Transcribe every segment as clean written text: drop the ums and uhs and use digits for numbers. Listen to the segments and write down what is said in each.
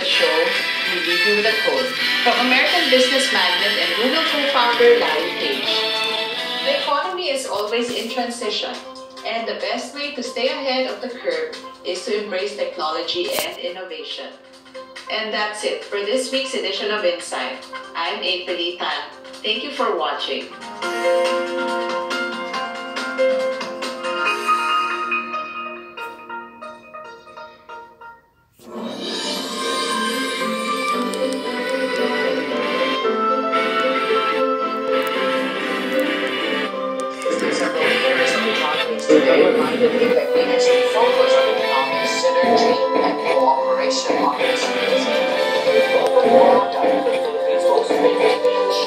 show, we leave you with a quote from American business magnate and Google co-founder Larry Page. The economy is always in transition, and the best way to stay ahead of the curve is to embrace technology and innovation. And that's it for this week's edition of Insight. I'm April Tan. Thank you for watching. Reminded me that we need to focus on economic synergy and cooperation on this. Welcome to the Philippines' most famous beach.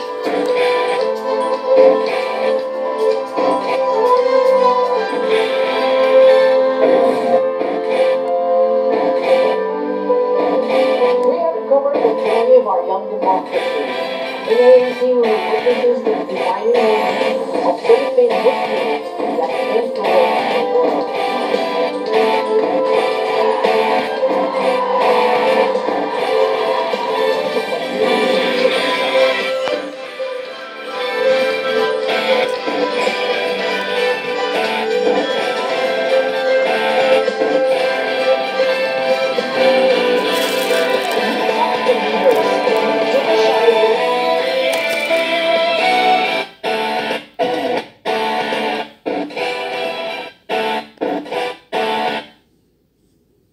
We have recovered the joy of our young democracy. AINC witnesses the defining of Philippine history that influenced the world.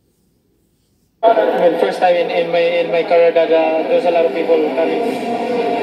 I mean, first time in my career that there's a lot of people coming.